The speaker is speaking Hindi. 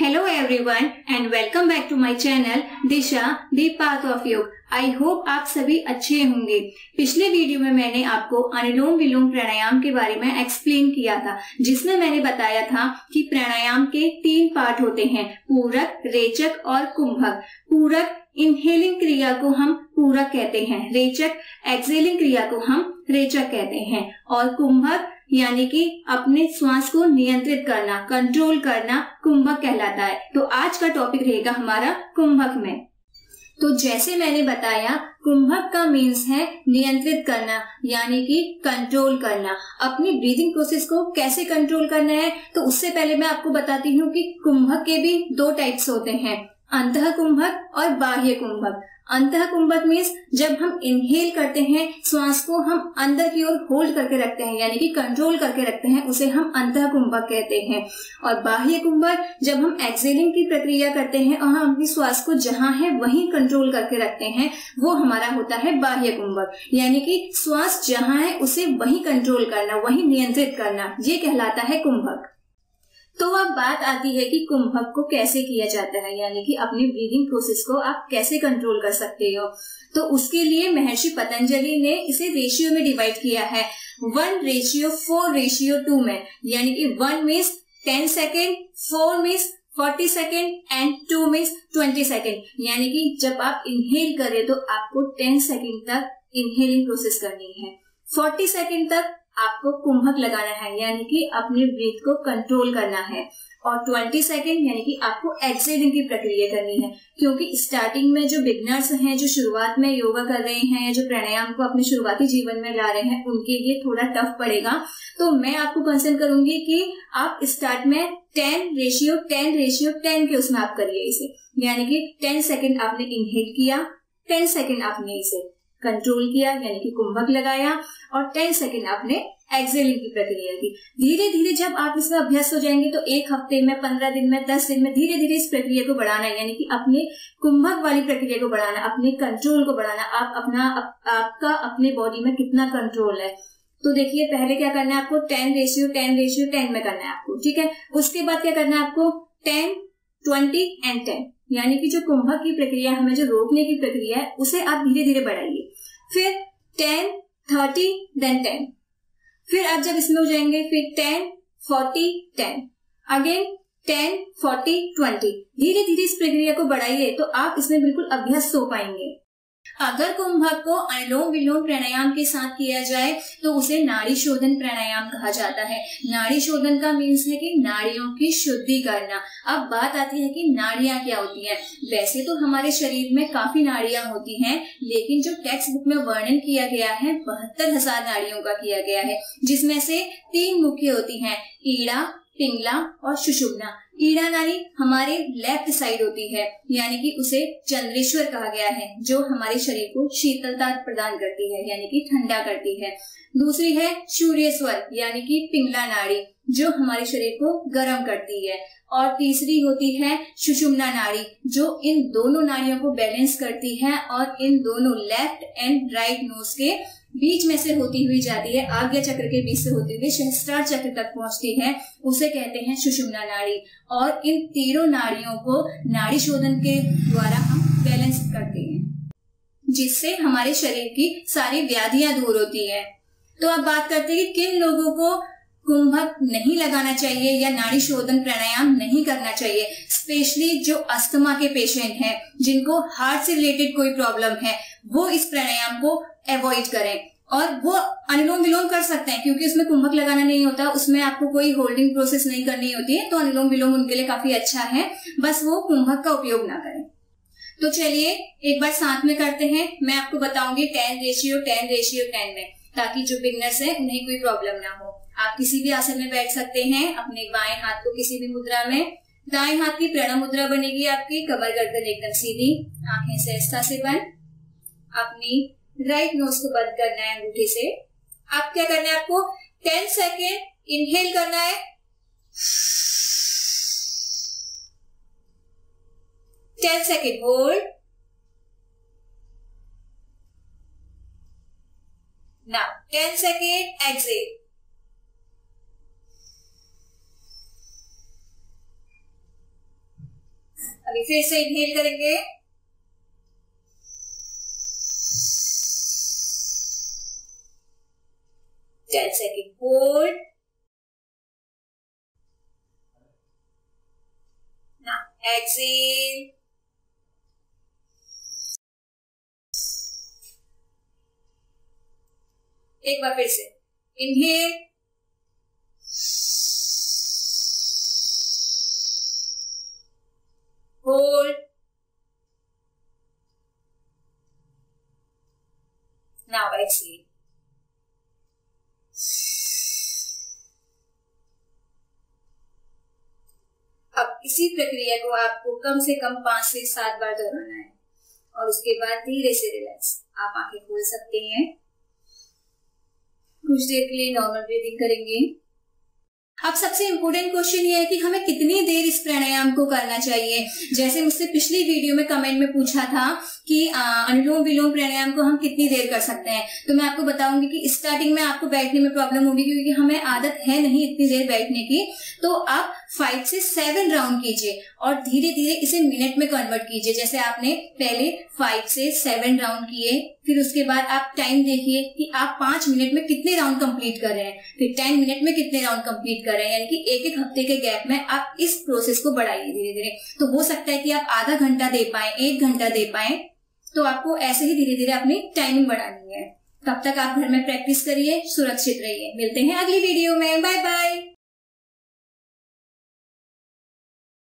Hello everyone and welcome back to my channel Disha the path of yoga. I hope आप सभी अच्छे होंगे। पिछले वीडियो में मैंने आपको अनुलोम विलोम प्राणायाम के बारे में एक्सप्लेन किया था, जिसमें मैंने बताया था कि प्राणायाम के 3 पार्ट होते हैं, पूरक, रेचक और कुंभक। पूरक इनहेलिंग क्रिया को हम पूरक कहते हैं, रेचक एक्सेलिंग क्रिया को हम रेचक कहते हैं और कुंभक यानी कि अपने श्वास को नियंत्रित करना, कंट्रोल करना कुंभक कहलाता है। तो आज का टॉपिक रहेगा हमारा कुंभक में। तो जैसे मैंने बताया, कुंभक का मीन्स है नियंत्रित करना यानी कि कंट्रोल करना। अपनी ब्रीदिंग प्रोसेस को कैसे कंट्रोल करना है, तो उससे पहले मैं आपको बताती हूँ कि कुंभक के भी 2 टाइप्स होते हैं, अंतः कुंभक और बाह्य कुंभक। अंतः कुंभक मीन्स जब हम इनहेल करते हैं, श्वास को हम अंदर की ओर होल्ड करके रखते हैं यानी कि कंट्रोल करके रखते हैं, उसे हम अंतः कुंभक कहते हैं। और बाह्य कुंभक जब हम एक्सेलिंग की प्रक्रिया करते हैं और हम अपनी श्वास को जहां है वहीं कंट्रोल करके रखते हैं, वो हमारा होता है बाह्य कुंभक। यानी कि श्वास जहां है उसे वहीं कंट्रोल करना, वहीं नियंत्रित करना, ये कहलाता है कुंभक। तो अब बात आती है कि कुंभक को कैसे किया जाता है, यानी कि अपनी ब्रीदिंग प्रोसेस को आप कैसे कंट्रोल कर सकते हो। तो उसके लिए महर्षि पतंजलि ने इसे रेशियो में डिवाइड किया है, 1:4:2 में। यानी कि 1 means 10 second, 4 means 40 second and 2 means 20 second. यानी कि जब आप इनहेल करें तो आपको 10 सेकेंड तक इनहेलिंग प्रोसेस करनी है, 40 सेकेंड तक आपको कुंभक लगाना है यानी कि अपने ब्रीथ को कंट्रोल करना है, और 20 सेकेंड यानी कि आपको एक्सेलिंग की प्रक्रिया करनी है। क्योंकि स्टार्टिंग में जो बिगनर्स हैं, जो शुरुआत में योगा कर रहे हैं या जो प्राणायाम को अपने शुरुआती जीवन में ला रहे हैं, उनके लिए थोड़ा टफ पड़ेगा। तो मैं आपको कंसर्न करूंगी कि आप स्टार्ट में 10:10:10 के उसमें आप करिए इसे। यानी कि 10 सेकेंड आपने इनहेल किया, 10 सेकेंड आपने इसे कंट्रोल किया यानी कि कुंभक लगाया, और 10 सेकेंड आपने एक्सेलिंग की प्रक्रिया की। धीरे धीरे जब आप इसमें अभ्यस्त हो जाएंगे तो 1 हफ्ते में, 15 दिन में, 10 दिन में धीरे धीरे इस प्रक्रिया को बढ़ाना है, यानी कि अपने कुंभक वाली प्रक्रिया को बढ़ाना, अपने कंट्रोल को बढ़ाना। आपका अपने बॉडी में कितना कंट्रोल है। तो देखिए, पहले क्या करना है आपको, 10:10:10 में करना है आपको, ठीक है। उसके बाद क्या करना है आपको, 10, 20 एंड 10, यानी कि जो कुंभक की प्रक्रिया, हमें जो रोकने की प्रक्रिया है, उसे आप धीरे धीरे बढ़ाइए। फिर 10, 30 देन 10, फिर आप जब इसमें हो जाएंगे फिर 10, 40, 10, अगेन 10, 40, 20। धीरे धीरे इस प्रक्रिया को बढ़ाइए तो आप इसमें बिल्कुल अभ्यस्त हो पाएंगे। अगर कुंभक को अनुलोम विलोम प्राणायाम के साथ किया जाए तो उसे नाड़ी शोधन प्राणायाम कहा जाता है। नाड़ी शोधन का मीन्स है कि नाड़ियों की शुद्धि करना। अब बात आती है कि नाड़ियां क्या होती हैं। वैसे तो हमारे शरीर में काफी नाड़ियां होती हैं, लेकिन जो टेक्स्ट बुक में वर्णन किया गया है 72,000 नाड़ियों का किया गया है, जिसमें से 3 मुख्य होती हैं, ईड़ा, पिंगला और सुषुम्ना। ईड़ा नाड़ी हमारे लेफ्ट साइड होती है, यानी कि उसे चंद्रेश्वर कहा गया है, जो हमारे शरीर को शीतलता प्रदान करती है यानी कि ठंडा करती है। दूसरी है सूर्यस्वर यानी कि पिंगला नाड़ी, जो हमारे शरीर को गर्म करती है। और तीसरी होती है सुषुम्ना नाड़ी, जो इन दोनों नाड़ियों को बैलेंस करती है और इन दोनों लेफ्ट एंड राइट नोज के बीच में से होती हुई जाती है, आज्ञा चक्र के बीच से होती हुई सहस्त्रार चक्र तक पहुंचती है, उसे कहते हैं सुषुम्ना नाड़ी। और इन तीनों नाड़ियों को नाड़ी शोधन के द्वारा हम बैलेंस करते हैं, जिससे हमारे शरीर की सारी व्याधियां दूर होती है। तो अब बात करते हैं कि किन लोगों को कुंभक नहीं लगाना चाहिए या नाड़ी शोधन प्राणायाम नहीं करना चाहिए। स्पेशली जो अस्थमा के पेशेंट हैं, जिनको हार्ट से रिलेटेड कोई प्रॉब्लम है, वो इस प्राणायाम को अवॉइड करें। और वो अनुलोम विलोम कर सकते हैं, क्योंकि उसमें कुंभक लगाना नहीं होता, उसमें आपको कोई होल्डिंग प्रोसेस नहीं करनी होती है, तो अनुलोम विलोम उनके लिए काफी अच्छा है, बस वो कुंभक का उपयोग ना करें। तो चलिए एक बार साथ में करते हैं। मैं आपको बताऊंगी 10:10:10 में, ताकि जो बिगनर्स हैं उन्हें कोई प्रॉब्लम ना हो। आप किसी भी आसन में बैठ सकते हैं, अपने बाएं हाथ को किसी भी मुद्रा में, दाएं हाथ की प्रणव मुद्रा बनेगी आपकी, कमर गर्दन एकदम सीधी, आंखें सहजता से बंद, अपनी राइट नोज को बंद करना है अंगूठे से। आप क्या करना है, आपको 10 सेकेंड इनहेल करना है, 10 second hold, now 10 second exhale, अभी फिर से इनहेल करेंगे, 10 सेकेंड होल्ड, now exhale, एक बार फिर से इनहेल, होल्ड, नाउ एक्सहेल। अब इसी प्रक्रिया को आपको कम से कम 5 से 7 बार दोहराना है और उसके बाद धीरे से रिलैक्स, आप आंखें खोल सकते हैं। कुछ देर के लिए नॉर्मल ब्रीदिंग करेंगे। अब सबसे इम्पोर्टेंट क्वेश्चन ये है कि हमें कितनी देर इस प्राणायाम को करना चाहिए। जैसे मुझसे पिछली वीडियो में कमेंट में पूछा था कि अनुलोम विलोम प्राणायाम को हम कितनी देर कर सकते हैं, तो मैं आपको बताऊंगी कि स्टार्टिंग में आपको बैठने में प्रॉब्लम होगी क्योंकि हमें आदत है नहीं इतनी देर बैठने की। तो आप 5 से 7 राउंड कीजिए और धीरे धीरे इसे मिनट में कन्वर्ट कीजिए। जैसे आपने पहले 5 से 7 राउंड किए, फिर उसके बाद आप टाइम देखिए कि आप 5 मिनट में कितने राउंड कंप्लीट कर रहे हैं, फिर 10 मिनट में कितने राउंड कंप्लीट कर रहे हैं, यानी कि एक एक हफ्ते के गैप में आप इस प्रोसेस को बढ़ाइए धीरे धीरे। तो हो सकता है कि आप आधा घंटा दे पाए, 1 घंटा दे पाए, तो आपको ऐसे ही धीरे धीरे अपनी टाइमिंग बढ़ानी है। तब तक आप घर में प्रैक्टिस करिए, सुरक्षित रहिए। मिलते हैं अगली वीडियो में, बाय बाय।